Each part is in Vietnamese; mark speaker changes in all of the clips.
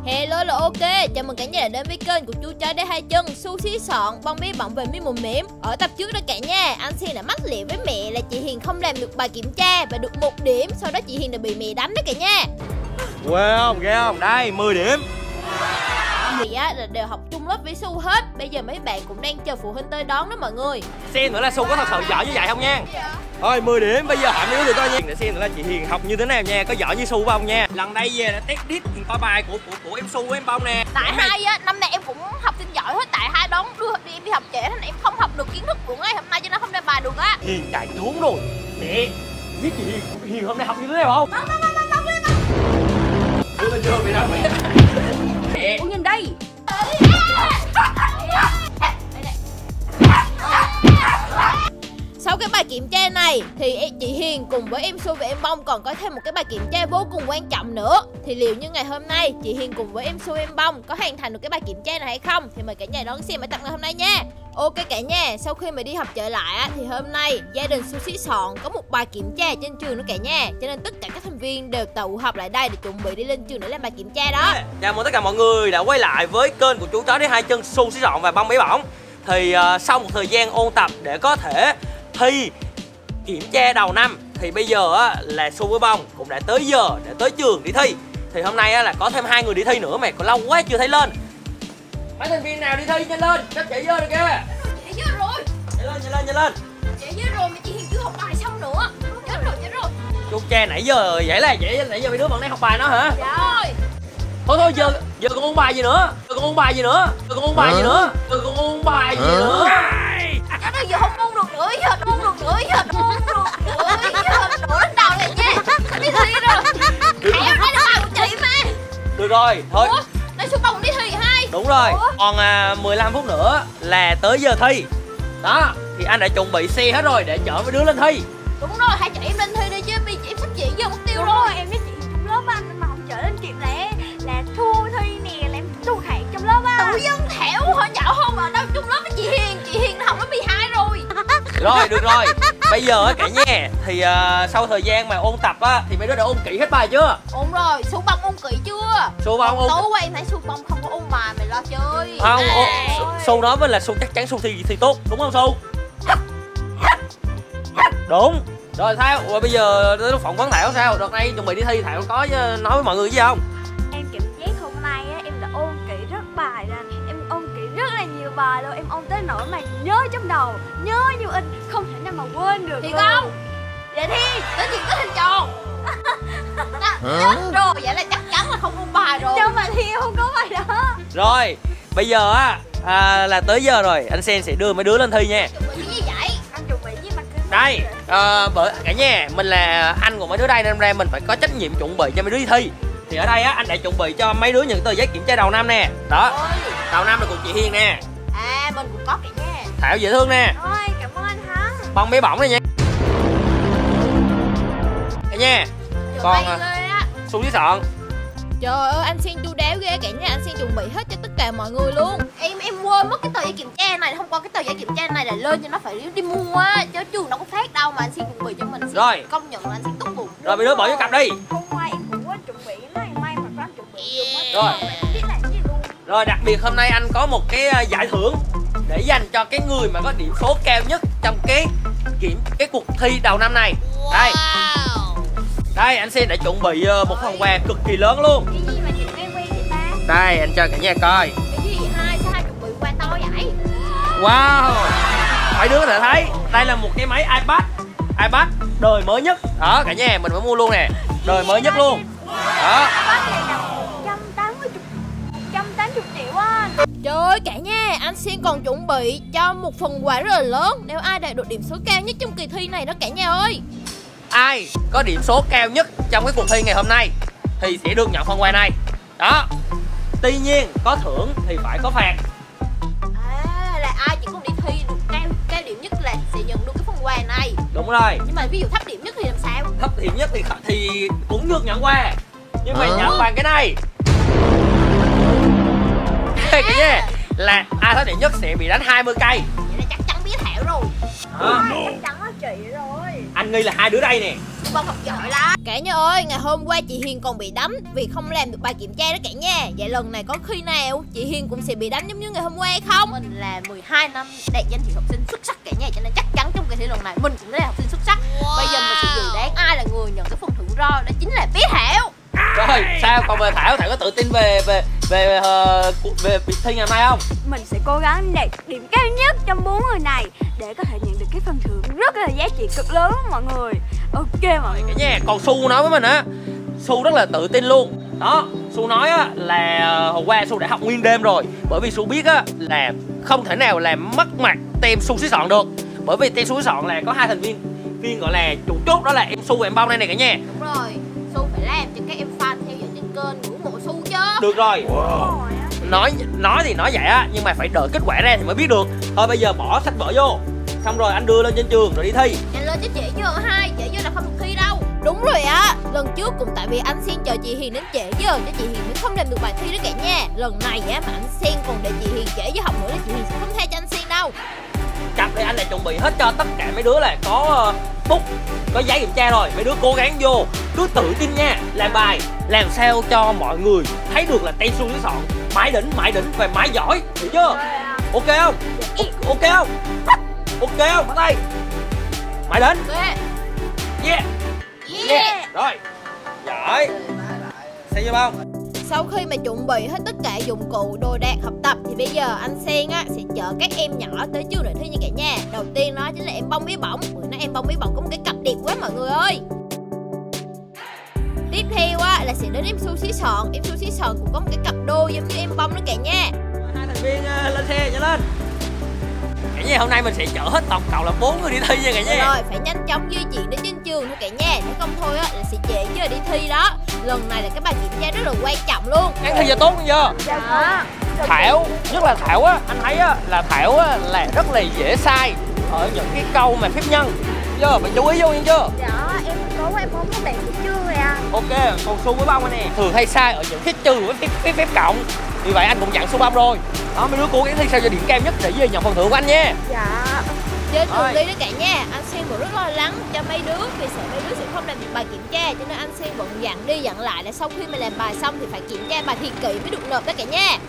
Speaker 1: Hello là ok, chào mừng cả nhà đã đến với kênh của chú chó đế hai chân Su Xí Sọn, bong bí bỏng về mi mồm mỉm. Ở tập trước đó cả nhà, anh Xen đã mắc lịa với mẹ là chị Hiền không làm được bài kiểm tra và được 1 điểm. Sau đó chị Hiền đã bị mẹ đánh đó cả nhà.
Speaker 2: Ghê không, ghê không? Đây, 10 điểm.
Speaker 1: Thì á là đều học chung lớp với Su hết. Bây giờ mấy bạn cũng đang chờ phụ huynh tới đón đó mọi người.
Speaker 2: Xem nữa là Su có thật sự giỏi như vậy không nha. Thôi 10 điểm, bây giờ hỏi mấy đứa coi nha. Để xem nữa là chị Hiền học như thế nào nha, có giỏi như Su không nha. Lần đây về là test đít coi bài của em Su với em Bông nè.
Speaker 1: Tại hai á, năm nay em cũng học sinh giỏi hết. Tại hai đón đưa em đi học trễ nên em không học được kiến thức của ngày hôm nay cho nên không ra bài được á.
Speaker 2: Hiền chạy trốn rồi. Mẹ, biết chị Hiền hôm nay học như thế nào không? Đưa lên chưa, bị đâu mẹ. Mẹ.
Speaker 1: Ủa nhìn đây. Sau cái bài kiểm tra này thì chị Hiền cùng với em Su và em Bông còn có thêm một cái bài kiểm tra vô cùng quan trọng nữa. Thì liệu như ngày hôm nay chị Hiền cùng với em Su em Bông có hoàn thành được cái bài kiểm tra này hay không thì mời cả nhà đón xem ở tập ngày hôm nay nha. Ok cả nhà, sau khi mà đi học trở lại thì hôm nay gia đình Su Xí Sọn có một bài kiểm tra trên trường nữa cả nhà. Cho nên tất cả các thành viên đều tụ họp lại đây để chuẩn bị đi lên trường để làm bài kiểm tra đó.
Speaker 2: Chào mừng tất cả mọi người đã quay lại với kênh của chú chó đế hai chân Su Xí Sọn và Bông Bí Bỏng. Thì sau một thời gian ôn tập để có thể thi kiểm tra đầu năm thì bây giờ á, là Su với Bông cũng đã tới giờ để tới trường đi thi. Thì hôm nay á, là có thêm 2 người đi thi nữa mà còn lâu quá chưa thấy lên. Mấy thành viên nào đi thi nhanh lên, chắc chạy vô được kìa.
Speaker 1: Chạy vô rồi.
Speaker 2: Nhanh lên.
Speaker 1: Chạy vô rồi mà chị Hiền chưa học bài xong nữa. Chết rồi.
Speaker 2: Chú cha nãy giờ vậy là vậy, nãy giờ mấy đứa vẫn đang học bài nó hả?
Speaker 1: Dạ rồi.
Speaker 2: Thôi giờ còn ôn bài gì nữa? Giờ còn ôn bài gì nữa? Giờ còn ôn bài gì nữa? Giờ còn ôn bài gì nữa?
Speaker 1: Chết rồi, giờ không ôn được nữa, giờ ôn được nữa, giờ đổ lên đầu này nha. Đi thi rồi. Hãy ở đây là bài của chị mà.
Speaker 2: Được rồi, thôi.
Speaker 1: Ủa? Đây Su Bông đi thi hai.
Speaker 2: Đúng rồi, còn 15 phút nữa là tới giờ thi. Đó, thì anh đã chuẩn bị xe hết rồi để chở mấy đứa lên thi.
Speaker 1: Đúng rồi, hãy chở em lên thi đi chứ bây giờ em sắp chỉ giờ mục tiêu rồi.
Speaker 3: Em với chị trong lớp anh mà không chở lên kịp là thua thi nè, là em thua hạng trong lớp á.
Speaker 1: Tự dưng Thảo họ nhạo không ở đâu chung lớp với chị Hiền học lớp 12 rồi.
Speaker 2: Rồi, được rồi. Bây giờ á cả nhà thì sau thời gian mà ôn tập á thì mấy đứa đã ôn kỹ hết bài chưa?
Speaker 1: Ôn rồi, Su Bông ôn kỹ chưa?
Speaker 2: Su Bông ôn.
Speaker 1: Tối qua em thấy Su Bông không có ôn bài mày lo chơi.
Speaker 2: Không, Su nói với là Su chắc chắn Su thi tốt, đúng không Su? Đúng. Rồi Thảo, rồi bây giờ tới lúc phỏng vấn Thảo sao? Đợt này chuẩn bị đi thi Thảo có nói với mọi người gì không?
Speaker 3: Em cảm giác hôm nay á, em đã ôn kỹ rất bài ra. Em ôn kỹ rất là nhiều bài luôn. Em ôn tới nỗi mà nhớ trong đầu, nhớ như in, không thể nào mà quên được.
Speaker 1: Thì
Speaker 3: luôn.
Speaker 1: không? Vậy thi, tới chuyện tới hình tròn. Chết rồi, vậy là chắc chắn là không ôn bài rồi.
Speaker 3: Trong bài thi em không có bài đó.
Speaker 2: Rồi, bây giờ á là tới giờ rồi, anh Sen sẽ đưa mấy đứa lên thi nha.
Speaker 1: Chuẩn bị cái gì vậy?
Speaker 3: Anh chuẩn bị với mặt
Speaker 2: Đây, bởi cả nhà mình là anh của mấy đứa đây nên ra mình phải có trách nhiệm chuẩn bị cho mấy đứa đi thi. Thì ở đây á anh đã chuẩn bị cho mấy đứa những tờ giấy kiểm tra đầu năm nè. Đó, đầu năm là của chị Hiền nè.
Speaker 1: À, mình cũng có cả nha.
Speaker 2: Thảo dễ thương nè.
Speaker 3: Ôi, cảm ơn anh Thắng.
Speaker 2: Bông Bí Bỏng này nha. Cả nhà. Còn Su Xí Sọn.
Speaker 1: Trời ơi, anh Xen chu đáo ghê cả nhà, anh Xen chuẩn bị hết cho tất cả mọi người luôn. Em quên mất cái tờ giấy kiểm tra này, hôm qua cái tờ giấy kiểm tra này là lên cho nó phải đi mua á, chứ trường đâu có phát đâu mà anh Xen chuẩn bị cho mình.
Speaker 2: Rồi.
Speaker 1: Công nhận là anh Xen tốt bụng.
Speaker 2: Rồi mấy đứa bỏ vô cặp đi.
Speaker 3: Hôm qua em cũng quên chuẩn bị này, may mà có anh chuẩn bị nhiều quá.
Speaker 2: Rồi.
Speaker 3: Biết làm gì luôn.
Speaker 2: Rồi đặc biệt hôm nay anh có một cái giải thưởng để dành cho cái người mà có điểm số cao nhất trong cái cuộc thi đầu năm này. Đây. Đây anh Sen đã chuẩn bị một phần quà cực kỳ lớn luôn.
Speaker 3: Cái gì mà nhìn quen quen vậy ta?
Speaker 2: Đây anh cho cả nhà coi.
Speaker 1: Cái gì vậy hai, sao hai chuẩn bị quà to vậy?
Speaker 2: Wow. Mấy đứa có thể thấy đây là một cái máy iPad đời mới nhất. Đó cả nhà mình phải mua luôn nè. Đời mới nhất luôn. Đó.
Speaker 3: 180 triệu anh.
Speaker 1: Trời ơi cả nhà, anh Xen còn chuẩn bị cho một phần quà rất là lớn nếu ai đạt được điểm số cao nhất trong kỳ thi này đó cả nhà ơi.
Speaker 2: Ai có điểm số cao nhất trong cái cuộc thi ngày hôm nay thì sẽ được nhận phần quà này. Đó. Tuy nhiên có thưởng thì phải có phạt.
Speaker 1: À, là ai chỉ cần đi thi được cao điểm nhất là sẽ nhận được cái phần quà này.
Speaker 2: Đúng rồi.
Speaker 1: Nhưng mà ví dụ thấp điểm nhất thì làm sao?
Speaker 2: Thấp điểm nhất thì cũng được nhận quà. Nhưng mà nhận bằng cái này. Cái gì? Là ai thấp điểm nhất sẽ bị đánh 20 cây.
Speaker 1: Vậy là chắc chắn biết Thảo rồi.
Speaker 2: Đó.
Speaker 3: Chắc chắn là chị rồi.
Speaker 2: Anh anh nghi là hai đứa đây nè.
Speaker 3: Su Bông học giỏi lắm.
Speaker 1: Cả nhà ơi, ngày hôm qua chị Hiền còn bị đánh vì không làm được bài kiểm tra đó cả nhà. Vậy lần này có khi nào chị Hiền cũng sẽ bị đánh giống như ngày hôm qua hay không?
Speaker 4: Mình là 12 năm đạt danh hiệu học sinh xuất sắc cả nhà, cho nên chắc chắn trong kỳ thi lần này mình cũng là học sinh xuất sắc. Bây giờ mình sẽ dự đoán ai là người nhận cái phần thưởng roi, đó chính là bé Thảo.
Speaker 2: Rồi sao, còn về Thảo có tự tin về việc thi ngày hôm nay không?
Speaker 3: Mình sẽ cố gắng đạt điểm cao nhất trong 4 người này để có thể nhận được cái phần thưởng rất là giá trị cực lớn mọi người. Ok mọi người.
Speaker 2: Cả nhà, còn Su nói với mình á, Su rất là tự tin luôn. Đó, Su nói á là hôm qua Su đã học nguyên đêm rồi. Bởi vì Su biết á là không thể nào làm mất mặt team Su xí Sọn được. Bởi vì team Su xí Sọn là có hai thành viên gọi là chủ chốt, đó là em Su và em Bông đây này cả nhà.
Speaker 4: Đúng rồi, Su phải làm cho các em fan theo dõi trên kênh ngưỡng mộ Su chứ.
Speaker 2: Được rồi. Nói thì nói vậy á, nhưng mà phải đợi kết quả ra thì mới biết được. Thôi bây giờ bỏ sách vở vô, xong rồi anh đưa lên trên trường rồi đi thi.
Speaker 4: Nhanh lên chứ trễ giờ hai, trễ giờ là không được thi đâu.
Speaker 1: Đúng rồi á, lần trước cũng tại vì anh Sen chờ chị Hiền đến trễ giờ cho chị Hiền mới không làm được bài thi đó cả nhà. Lần này á mà anh Sen còn để chị Hiền trễ với học nữa thì chị Hiền sẽ không tha cho anh Sen đâu.
Speaker 2: Cặp đây anh lại chuẩn bị hết cho tất cả mấy đứa là có bút, có giấy kiểm tra rồi. Mấy đứa cố gắng vô, cứ tự tin nha, làm bài, làm sao cho mọi người thấy được là Tây Su xí Sọn mãi đỉnh và mãi giỏi, hiểu chưa? Ok không? Ok không? Ok không? Bắt tay. Mãi đỉnh. Yeah. Yeah. Rồi. Giỏi. Xem chưa không?
Speaker 1: Sau khi mà chuẩn bị hết tất cả dụng cụ, đồ đạc học tập thì bây giờ anh Sen á sẽ chở các em nhỏ tới trường để thi nha cả nhà. Đầu tiên đó chính là em Bông Bé Bỏng. Bữa nay em Bông Bé Bỏng có một cái cặp đẹp quá mọi người ơi. Tiếp theo á là sẽ đến em Su xí Sọn. Em Su xí Sọn cũng có một cái cặp đôi giống như em Bông đó cả nhà.
Speaker 2: Hai thành viên lên xe nhanh lên. Cả nhà, hôm nay mình sẽ chở hết tổng cộng là 4 người đi thi nha cả nhà.
Speaker 1: Rồi phải nhanh chóng di chuyển đến trên trường thôi cả nhà, nếu không thôi á là sẽ trễ giờ đi thi đó. Lần này là cái bài kiểm tra rất là quan trọng luôn.
Speaker 2: Ăn thi giờ tốt không chưa?
Speaker 3: Dạ.
Speaker 2: Thảo, nhất là Thảo á, anh thấy á là Thảo á là rất là dễ sai ở những cái câu mà phép nhân. Chưa, phải chú ý vô nha chưa?
Speaker 3: Dạ, em cố em không có bạn của chưa rồi à.
Speaker 2: Ok, còn Su với Bông này nè, thường hay sai ở những cái trừ với phép cộng. Vì vậy anh cũng dặn Su Bông rồi. Đó, mấy đứa cố gắng thi sao cho điểm cao nhất để về nhận phần thưởng của anh nha.
Speaker 3: Dạ.
Speaker 1: Trên đường đi đó cả nhà, anh Sen vẫn rất lo lắng cho mấy đứa vì sợ mấy đứa sẽ không làm được bài kiểm tra, cho nên anh Sen vẫn dặn đi dặn lại là sau khi mà làm bài xong thì phải kiểm tra bài thiệt kỹ mới được nộp đó cả nhà.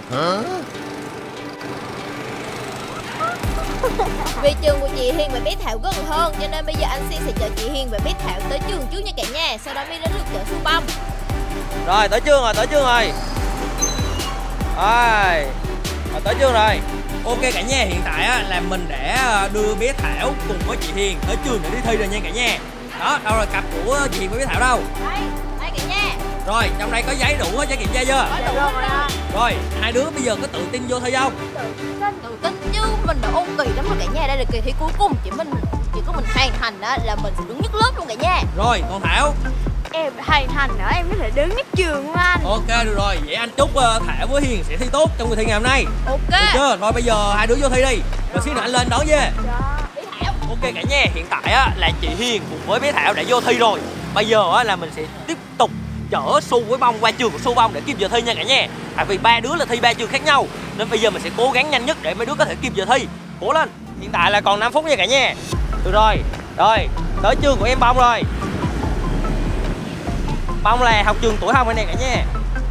Speaker 1: Vì trường của chị Hiền và bé Thảo gần hơn cho nên bây giờ anh Sen sẽ chở chị Hiền và bé Thảo tới trường trước nha cả nhà, sau đó mới đến lượt chở Su Bông.
Speaker 2: Rồi, tới trường rồi. Rồi, tới trường rồi. Ok cả nhà, hiện tại á là mình đã đưa bé Thảo cùng với chị Hiền tới trường để đi thi rồi nha cả nhà. Đó, đâu rồi cặp của chị Hiền với bé Thảo đâu?
Speaker 1: Đây cả nhà.
Speaker 2: Rồi, trong đây có giấy đủ hết cho kiểm tra chưa?
Speaker 3: Dạ rồi ạ.
Speaker 2: Rồi, hai đứa bây giờ có tự tin vô thi không?
Speaker 4: Tự tin chứ, mình đã ôn kỳ lắm rồi cả nhà. Đây là kỳ thi cuối cùng, chỉ có mình hoàn thành đó là mình sẽ đứng nhất lớp luôn cả nhà.
Speaker 2: Rồi, còn Thảo?
Speaker 3: Em hoàn thành nữa em có thể đứng nhất trường luôn anh.
Speaker 2: Ok, được rồi, vậy anh chúc Thảo với Hiền sẽ thi tốt trong kỳ thi ngày hôm nay.
Speaker 1: Ok.
Speaker 2: Được chưa? Rồi bây giờ hai đứa vô thi đi. Rồi xíu nữa anh lên đón về.
Speaker 3: Dạ.
Speaker 1: Bé Thảo.
Speaker 2: Ok cả nhà, hiện tại á là chị Hiền cùng với bé Thảo đã vô thi rồi. Bây giờ á là mình sẽ tiếp tục chở Su với Bông qua trường của Su Bông để kịp giờ thi nha cả nhà. Tại vì ba đứa là thi ba trường khác nhau, nên bây giờ mình sẽ cố gắng nhanh nhất để mấy đứa có thể kịp giờ thi. Cố lên. Hiện tại là còn 5 phút nha cả nhà. Được rồi. Rồi, tới trường của em Bông rồi. Bông là học trường Tuổi Hồng này nè cả nhà.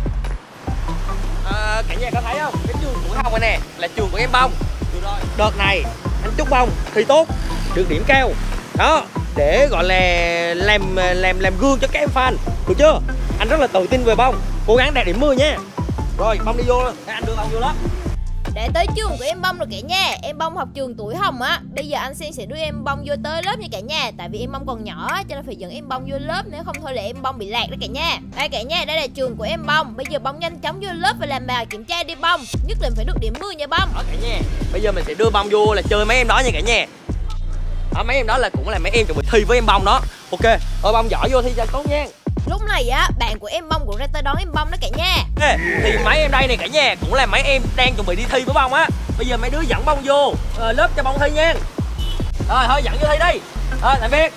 Speaker 2: Cả nhà có thấy không? Cái trường Tuổi Hồng này nè là trường của em Bông. Được rồi. Đợt này anh chúc Bông thi tốt, được điểm cao. Đó, để gọi là làm gương cho các em fan. Được chưa? Anh rất là tự tin về Bông. Cố gắng đạt điểm 10 nha. Rồi, Bông đi vô luôn. Để anh đưa Bông vô lớp.
Speaker 1: Để tới trường của em Bông rồi cả nhà. Em Bông học trường Tuổi Hồng á. Bây giờ anh Sen sẽ đưa em Bông vô tới lớp nha cả nhà. Tại vì em Bông còn nhỏ cho nên phải dẫn em Bông vô lớp, nếu không thôi là em Bông bị lạc đó cả nhà. Đây cả nhà, đây là trường của em Bông. Bây giờ Bông nhanh chóng vô lớp và làm bài kiểm tra đi Bông. Nhất định phải được điểm 10 nha Bông.
Speaker 2: Đó cả nhà. Bây giờ mình sẽ đưa Bông vô là chơi mấy em đó nha cả nhà. Đó, mấy em đó là cũng là mấy em chuẩn bị thi với em Bông đó. Ok, thôi Bông giỏi vô thi cho tốt nha.
Speaker 1: Lúc này á, bạn của em Bông cũng ra tới đón em Bông đó cả nhà.
Speaker 2: Thì mấy em đây này cả nhà cũng là mấy em đang chuẩn bị đi thi với Bông á. Bây giờ mấy đứa dẫn Bông vô lớp cho Bông thi nha. Rồi thôi dẫn vô thi đi. Rồi tạm biệt.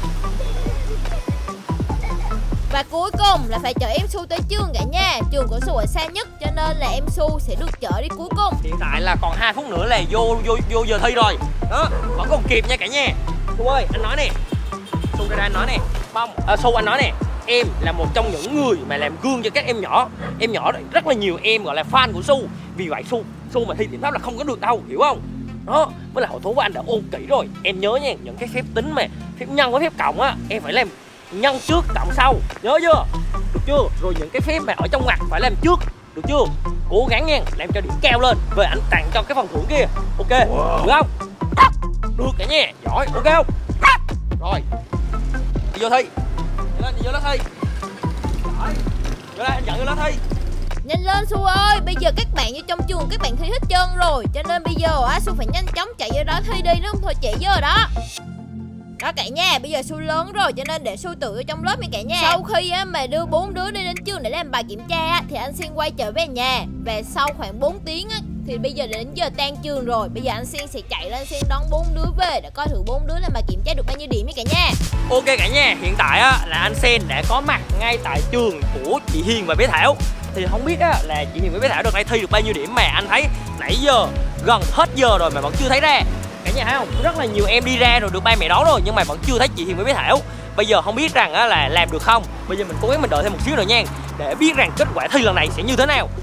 Speaker 1: Và cuối cùng là phải chở em Su tới trường cả nhà. Trường của Su ở xa nhất cho nên là em Su sẽ được chở đi cuối cùng.
Speaker 2: Hiện tại là còn 2 phút nữa là vô giờ thi rồi. Đó, vẫn còn kịp nha cả nhà. Su ơi, anh nói nè. Su ra anh nói nè, Bông, Su anh nói nè, em là một trong những người mà làm gương cho các em nhỏ. Em nhỏ rất là nhiều em gọi là fan của Su. Vì vậy Su mà thi điểm thấp là không có được đâu, hiểu không? Đó, với lại hội thủ của anh đã ôn kỹ rồi. Em nhớ nha, những cái phép tính mà phép nhân với phép cộng á, em phải làm nhân trước cộng sau, nhớ chưa? Được chưa? Rồi những cái phép mà ở trong ngoặc phải làm trước, được chưa? Cố gắng nha, làm cho điểm cao lên. Về anh tặng cho cái phần thưởng kia, ok? Được không? Được cả nha, giỏi, ok không? Rồi, đi vô thi. Đi vô lớp thi. Rồi, vô đây, anh dẫn vô lớp thi.
Speaker 1: Nhanh lên Su ơi, bây giờ các bạn vô trong trường các bạn thi hết trơn rồi. Cho nên bây giờ Su phải nhanh chóng chạy vô đó thi đi, đúng không? Thôi chị vô rồi đó. Đó cả nhà, bây giờ Su lớn rồi cho nên để Su tự ở trong lớp nha cả nhà. Sau khi mà đưa 4 đứa đi đến trường để làm bài kiểm tra thì anh Sen quay trở về nhà. Và sau khoảng 4 tiếng thì bây giờ đến giờ tan trường rồi. Bây giờ anh Sen sẽ chạy lên Sen đón 4 đứa về để coi thử 4 đứa làm bài kiểm tra được bao nhiêu điểm nha cả nhà.
Speaker 2: Ok cả nhà, hiện tại là anh Sen đã có mặt ngay tại trường của chị Hiền và bé Thảo. Thì không biết là chị Hiền với bé Thảo được đây thi được bao nhiêu điểm mà anh thấy nãy giờ gần hết giờ rồi mà vẫn chưa thấy ra. Cả nhà thấy không? Rất là nhiều em đi ra rồi được ba mẹ đón rồi nhưng mà vẫn chưa thấy chị Hiền với bé Thảo. Bây giờ không biết rằng là làm được không. Bây giờ mình cố gắng mình đợi thêm một xíu nữa nha, để biết rằng kết quả thi lần này sẽ như thế nào.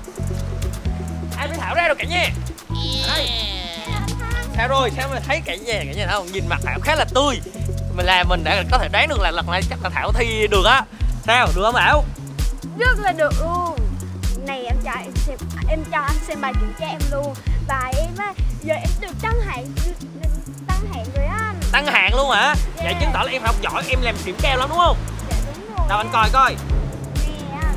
Speaker 2: Ai bé Thảo ra rồi cả nhà. Đây. Sao rồi? Sao mà thấy cả nhà thấy không? Nhìn mặt Thảo khá là tươi. Mình đã có thể đoán được là lần này chắc là Thảo thi được á. Sao? Được không Thảo?
Speaker 3: Rất là được luôn. Này em cho anh xem bài kiểm tra em luôn. Và em giờ em được tăng hạng rồi anh.
Speaker 2: Tăng hạng luôn hả? Dạ. Vậy chứng tỏ là em học giỏi, em làm điểm cao lắm đúng không?
Speaker 3: Dạ đúng rồi.
Speaker 2: Đâu anh coi.
Speaker 3: Nè anh.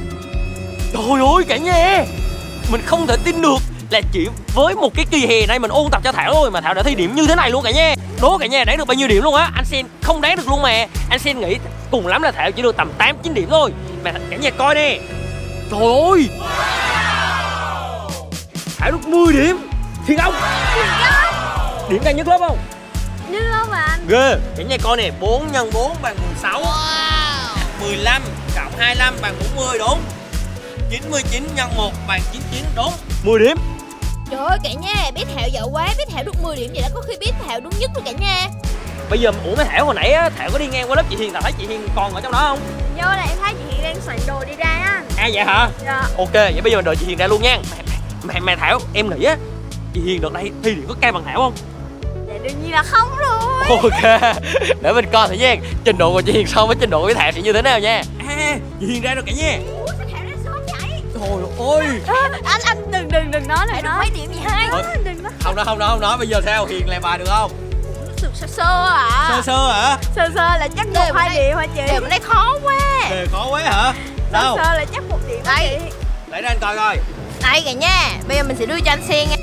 Speaker 2: Trời ơi cả nhà, mình không thể tin được là chỉ với một cái kỳ hè này mình ôn tập cho Thảo thôi mà Thảo đã thi điểm như thế này luôn cả nhà. Đố cả nhà đoán được bao nhiêu điểm luôn á? Anh Sen không đoán được luôn mà. Anh Sen nghĩ cùng lắm là Thảo chỉ được tầm 8-9 điểm thôi. Mà cả nhà coi nè. Trời ơi, Thảo được 10 điểm. Thiệt không? Điểm cao nhất lớp không?
Speaker 3: Như không mà anh?
Speaker 2: Ghê. Cả nhà coi nè, 4 x 4 bằng 16. 15 cộng 25 bằng 40 đúng. 99 x 1 bằng 99 đúng. 10 điểm.
Speaker 1: Trời ơi cả nhà, bé Thảo giỏi quá, bé Thảo được 10 điểm vậy đó, có khi bé Thảo đúng nhất rồi cả nhà.
Speaker 2: Bây giờ ủa mấy Thảo hồi nãy Thảo có đi ngang qua lớp chị Hiền, Thảo thấy chị Hiền còn ở trong đó không?
Speaker 3: Vô là em thấy chị Hiền đang soạn đồ đi ra á.
Speaker 2: À vậy hả?
Speaker 3: Dạ.
Speaker 2: Ok, vậy bây giờ mình đợi chị Hiền ra luôn nha. Mà Thảo, em nghĩ chị Hiền đợt đây thi điểm có cao bằng Thảo không?
Speaker 3: Dạ đương nhiên là không rồi.
Speaker 2: Ok, để mình coi thử nha. Trình độ của chị Hiền so với trình độ của Thảo sẽ như thế nào nha. À, chị Hiền ra rồi cả nhà.
Speaker 3: Ủa sao Thảo ra sớm vậy?
Speaker 2: Trời ơi.
Speaker 3: Anh đừng nói lại đó. Mấy điểm gì hay? Đừng nói.
Speaker 2: Không nói, bây giờ sao? Hiền làm bài được không?
Speaker 1: Sơ à.
Speaker 2: Sơ hả?
Speaker 3: Sơ là chắc 1-2 điểm hả chị?
Speaker 1: Đề bên đây khó quá.
Speaker 2: Đề khó quá hả? Đâu?
Speaker 3: Sơ là chắc 1 điểm
Speaker 1: đây.
Speaker 2: Lấy ra anh coi coi.
Speaker 1: Đây cả nhà, bây giờ mình sẽ đưa cho anh Sen nha.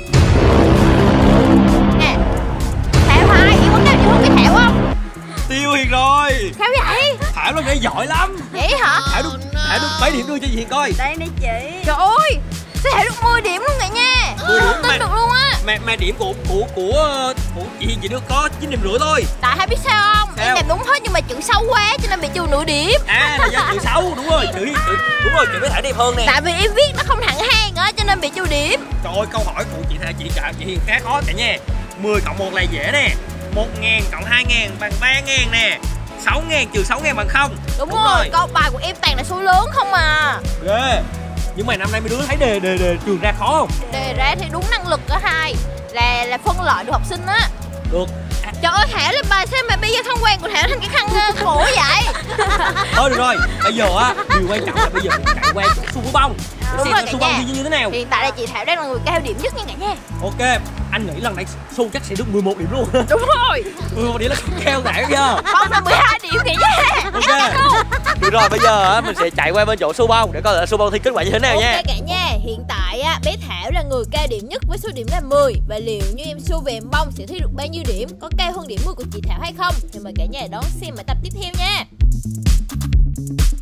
Speaker 1: Nè. Thảo hả? Em có nào chưa biết Thảo không?
Speaker 2: Tiêu Hiền rồi.
Speaker 1: Sao vậy?
Speaker 2: Thảo lần này giỏi lắm.
Speaker 1: Vậy hả?
Speaker 2: Thảo được mấy điểm đưa cho chị Hiền coi.
Speaker 3: Đây nè chị.
Speaker 1: Trời ơi, sao Thảo được 10 điểm luôn cả nhà.
Speaker 2: 10 điểm
Speaker 1: không tin được luôn á.
Speaker 2: Mà điểm của chị Hiền chỉ được có 9,5 điểm thôi.
Speaker 1: Tại hay biết sao không?
Speaker 2: Sao?
Speaker 1: Em làm đúng hết nhưng mà chữ xấu quá cho nên bị trừ nửa điểm.
Speaker 2: À là do chữ xấu, đúng rồi, chữ đúng rồi, chữ với Thảo đẹp hơn nè.
Speaker 1: Tại vì em viết nó không thẳng hàng á cho nên bị trừ điểm.
Speaker 2: Trời ơi, câu hỏi của chị Hiền khá khó cả nhà. 10 cộng 1 là dễ nè. 1.000 cộng 2.000 bằng 3.000 nè. 6.000 trừ 6.000 bằng 0.
Speaker 1: Đúng rồi, câu bài của em toàn là số lớn không à.
Speaker 2: Ghê. Nhưng mà năm nay mấy đứa thấy đề trường ra khó không?
Speaker 1: Đề ra thì đúng năng lực cả hai. Là phân loại được học sinh á.
Speaker 2: Được.
Speaker 1: Trời ơi Thảo làm bài sao mà bây giờ thông quan của Thảo thành cái khăn cổ vậy?
Speaker 2: Thôi được rồi, bây giờ điều quan trọng là bây giờ mình chạy qua chỗ Su Bông.
Speaker 1: Đúng
Speaker 2: Xem
Speaker 1: rồi
Speaker 2: Su
Speaker 1: cả
Speaker 2: Bông
Speaker 1: nhà.
Speaker 2: thi như thế nào.
Speaker 1: Hiện tại là chị Thảo đang là người cao điểm nhất nha cả nhà.
Speaker 2: Ok, anh nghĩ lần này Su chắc sẽ được 11 điểm luôn.
Speaker 1: Đúng rồi.
Speaker 2: 11 điểm là cao Thảo chưa?
Speaker 1: Không là 12 điểm cả nhà.
Speaker 2: Ok. Được rồi, bây giờ mình sẽ chạy qua bên chỗ Su Bông để coi là Su Bông thi kết quả như thế nào nha.
Speaker 1: Ok cả nhà, hiện tại bé Thảo là người cao điểm nhất với số điểm là 10. Và liệu như em Su về em Bông sẽ thi được bao nhiêu điểm? Có cao hơn điểm 10 của chị Thảo hay không? Thì mời cả nhà đón xem ở tập tiếp theo nha.